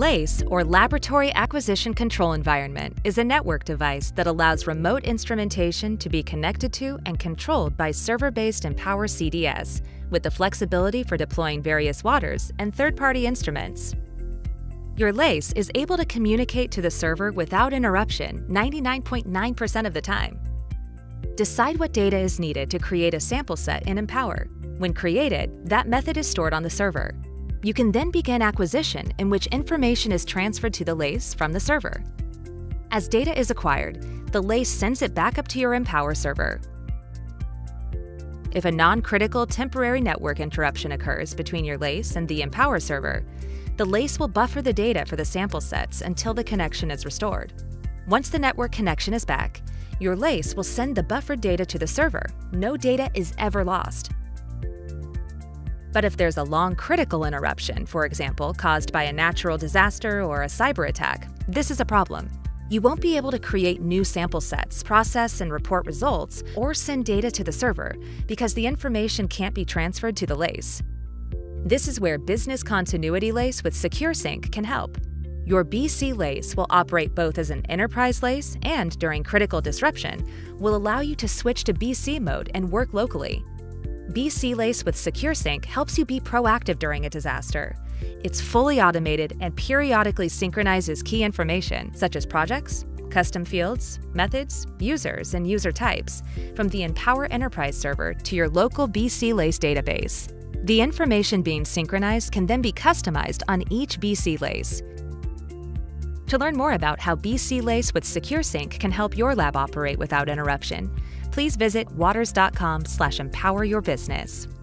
LAC, or Laboratory Acquisition Control Environment, is a network device that allows remote instrumentation to be connected to and controlled by server-based Empower CDS, with the flexibility for deploying various waters and third-party instruments. Your LAC is able to communicate to the server without interruption 99.9% of the time. Decide what data is needed to create a sample set in Empower. When created, that method is stored on the server. You can then begin acquisition, in which information is transferred to the LAC from the server. As data is acquired, the LAC sends it back up to your Empower server. If a non-critical temporary network interruption occurs between your LAC and the Empower server, the LAC will buffer the data for the sample sets until the connection is restored. Once the network connection is back, your LAC will send the buffered data to the server. No data is ever lost. But if there's a long critical interruption, for example, caused by a natural disaster or a cyber attack, this is a problem. You won't be able to create new sample sets, process and report results, or send data to the server because the information can't be transferred to the LAC. This is where Business Continuity LAC with SecureSync can help. Your BC LAC will operate both as an enterprise LAC and, during critical disruption, will allow you to switch to BC mode and work locally. BC LAC with SecureSync helps you be proactive during a disaster. It's fully automated and periodically synchronizes key information such as projects, custom fields, methods, users, and user types from the Empower Enterprise server to your local BC LAC database. The information being synchronized can then be customized on each BC LAC. To learn more about how BC LAC with SecureSync can help your lab operate without interruption, please visit waters.com/empoweryourbusiness.